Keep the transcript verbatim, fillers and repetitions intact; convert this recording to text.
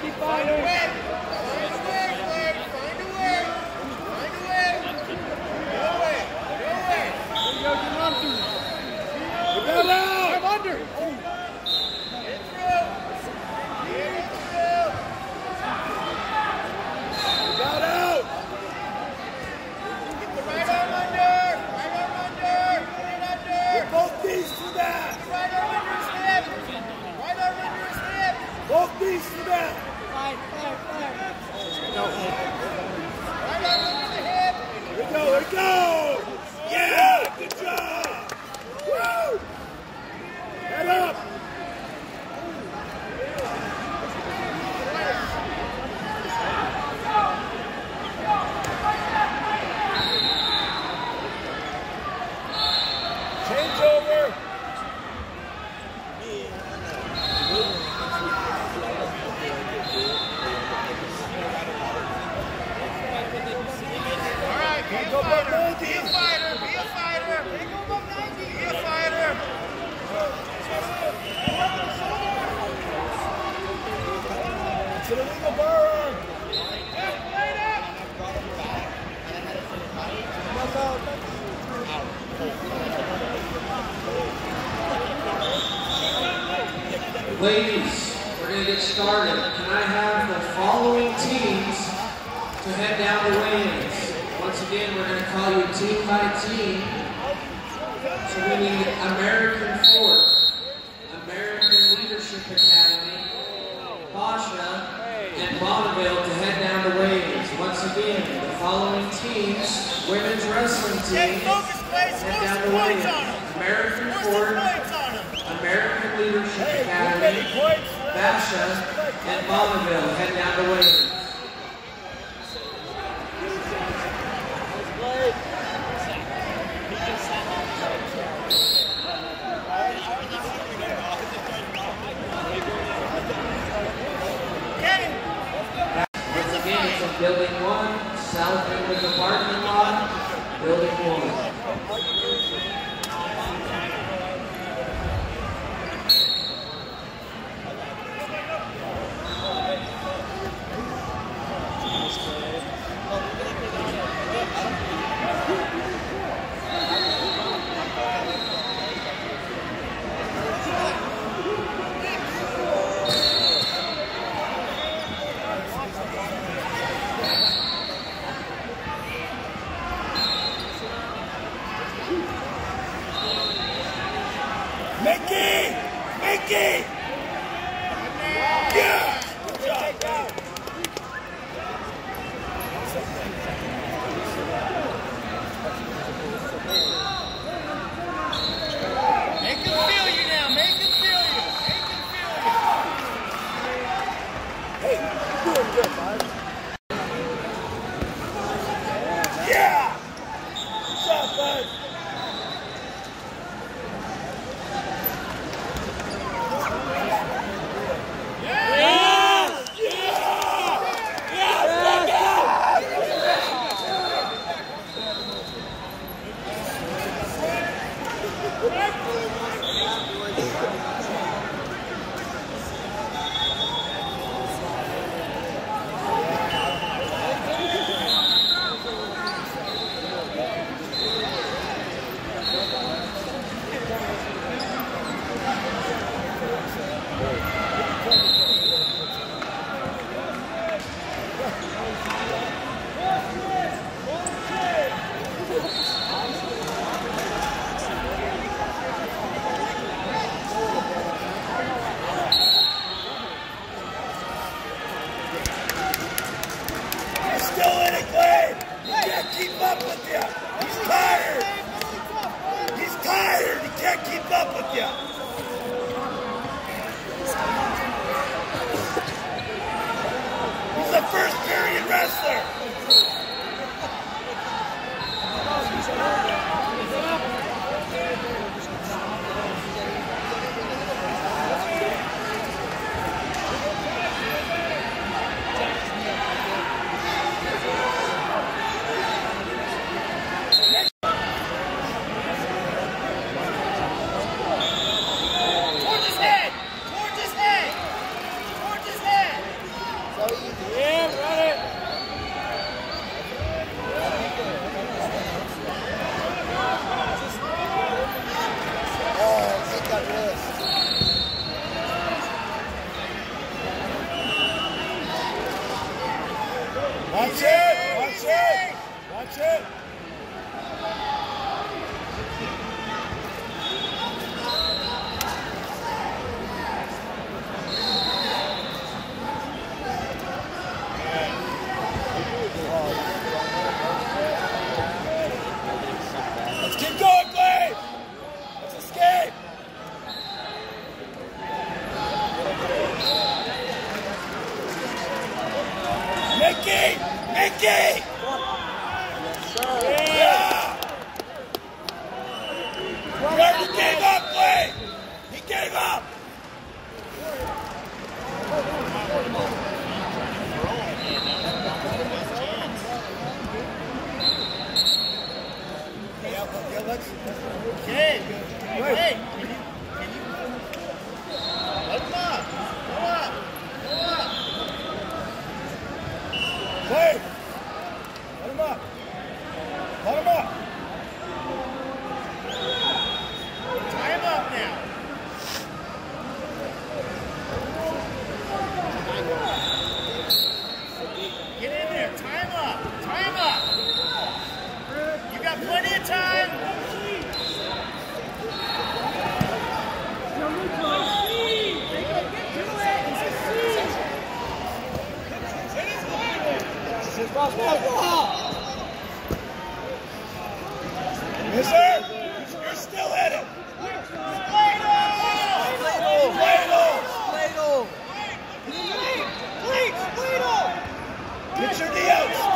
Keep fighting. Find a way. Find a way, Blake. Find a way. Find a way. Go away. Go away. There you go. Get on through. Get out. Come under. Get through. Get through. Got out. Get the right arm under. Right arm under. Put it under. Get both knees to that. Get the right arm under his hip. Right arm under his hip. Both knees to that. Fire, fire, fire. No. Right arm under the hip. There we go, there we go. Yeah, good job. Woo. Head up. Change over. All right, be a fighter. Be a fighter. Be a fighter. Be a fighter. It's an illegal burn. Ladies, we're going to get started. Can I have the following teams to head down to weigh-ins? Once again, we're going to call you team by team. So we need American Fort, American Leadership Academy, Basha, and Bonneville to head down to weigh-ins. Once again, the following teams, women's wrestling team, head down to weigh-ins. American Fort, American Leadership Academy, Basha, and Bonneville head down to weigh-ins. Once again, it's in Building one, south end of the parking lot, Building one. Watch it! Watch it! Watch it! Let's keep going, Clay! Let's escape! Mickey! Mickey! Yeah! Right, he gave up, Clay! He gave up! Okay, wait, can you, can you, let him up, go up, go up. Wait! Let him up! Let him up! Tie him up now. Get in there, tie him up, tie him up. You got plenty of time. Yes, sir! You're still at it! Play-Doh! Play-Doh! Get your knee out!